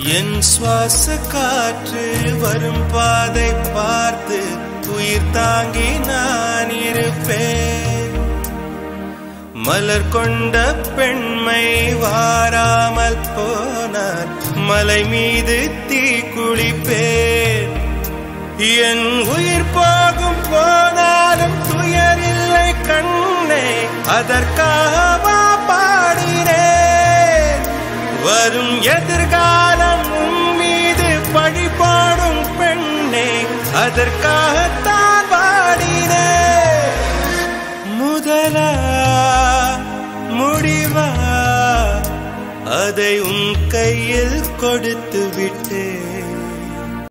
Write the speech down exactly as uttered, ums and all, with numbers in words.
என் சுவாச காற்று வரும் பாதை பார்த்து உயிர் தாங்கி நான் இருப்பேன். மலர் கொண்ட பெண்மை வாராமல் போனார் மலை மீது தீ குளிப்பேன். என் உயிர் போகும் போனாலும் துயரில்லை கண்ணே, அதற்காகவா பாடினேன். வரும் எதிர்காலம் உன் மீது பழி போடும் பெண்ணே, அதற்காகத்தான் பாடினேன். முதலா முடிவா அதை உன் கையில் கொடுத்து விட்டேன்.